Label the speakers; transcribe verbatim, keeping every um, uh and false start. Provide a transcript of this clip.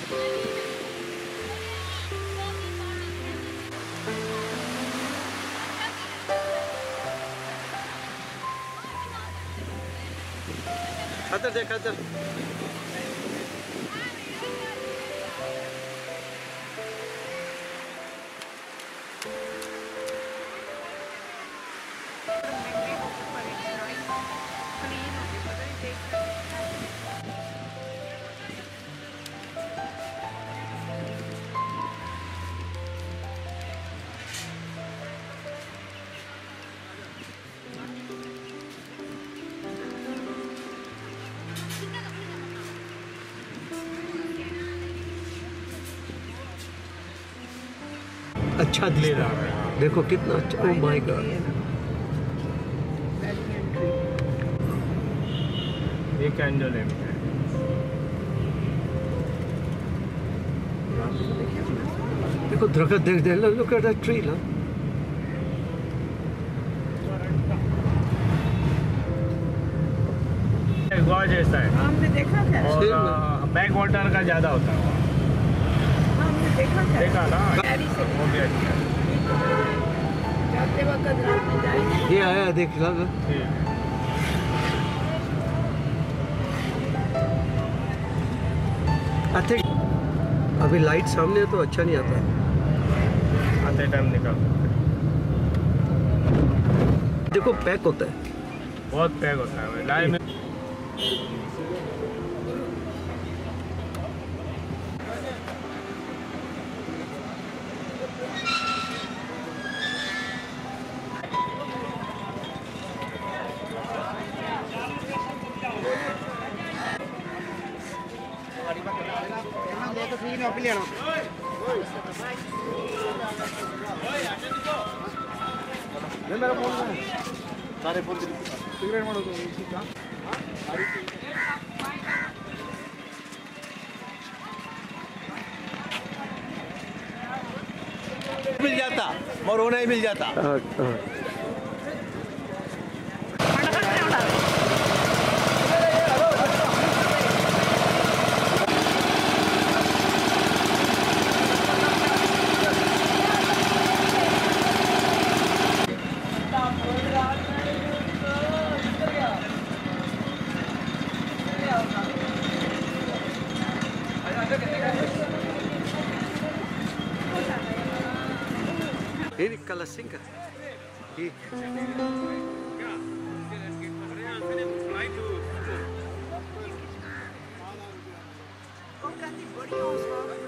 Speaker 1: खतर देख खतर। अच्छा दिख रहा है, देखो कितना अच्छा। ओह माय गॉड,
Speaker 2: ये कैंडल है।
Speaker 1: देखो दरख्त देख दे, लुक एट दैट ट्री ना।
Speaker 2: गोवा जैसा है।
Speaker 3: हमने देखा था
Speaker 2: और बैक वाटर का ज्यादा होता है।
Speaker 3: हमने देखा था
Speaker 2: देखा ना,
Speaker 3: वो
Speaker 2: भी अच्छा है।
Speaker 3: जाते वक्त रात में जाएंगे।
Speaker 1: ये आया देख ला। अच्छा अभी लाइट सामने है तो अच्छा नहीं आता है,
Speaker 2: आते टाइम निकाल।
Speaker 1: देखो पैक होता है,
Speaker 2: बहुत पैक होता है लाइव में।
Speaker 4: मेरा फोन सारे फोन सिगरेट ಮಾಡೋದು
Speaker 1: मिल जाता और वो नहीं मिल जाता। Ini kalah singkat.
Speaker 3: और काफी बड़ी हो उसका